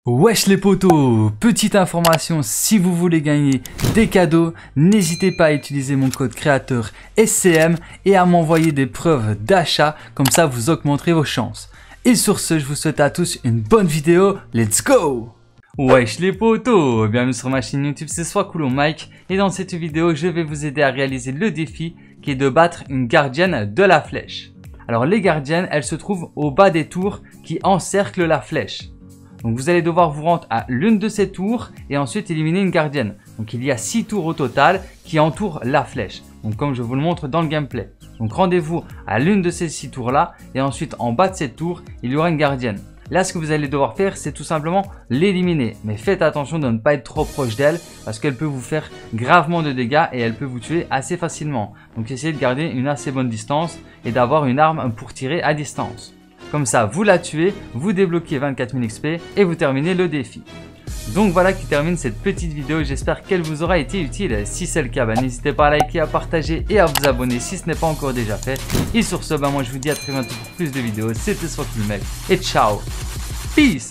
Wesh les potos, petite information, si vous voulez gagner des cadeaux, n'hésitez pas à utiliser mon code créateur SCM et à m'envoyer des preuves d'achat, comme ça vous augmenterez vos chances. Et sur ce, je vous souhaite à tous une bonne vidéo, let's go! Wesh les potos, bienvenue sur ma chaîne YouTube, c'est Swakulo Mike et dans cette vidéo, je vais vous aider à réaliser le défi qui est de battre une gardienne de la flèche. Alors les gardiennes, elles se trouvent au bas des tours qui encerclent la flèche. Donc vous allez devoir vous rendre à l'une de ces tours et ensuite éliminer une gardienne. Donc il y a 6 tours au total qui entourent la flèche. Donc comme je vous le montre dans le gameplay. Donc rendez-vous à l'une de ces 6 tours là et ensuite en bas de cette tour, il y aura une gardienne. Là ce que vous allez devoir faire c'est tout simplement l'éliminer. Mais faites attention de ne pas être trop proche d'elle parce qu'elle peut vous faire gravement de dégâts et elle peut vous tuer assez facilement. Donc essayez de garder une assez bonne distance et d'avoir une arme pour tirer à distance. Comme ça, vous la tuez, vous débloquez 24 000 XP et vous terminez le défi. Donc voilà qui termine cette petite vidéo, j'espère qu'elle vous aura été utile. Si c'est le cas, n'hésitez pas à liker, à partager et à vous abonner si ce n'est pas encore déjà fait. Et sur ce, moi je vous dis à très bientôt pour plus de vidéos. C'était Swakulo Mike et ciao. Peace.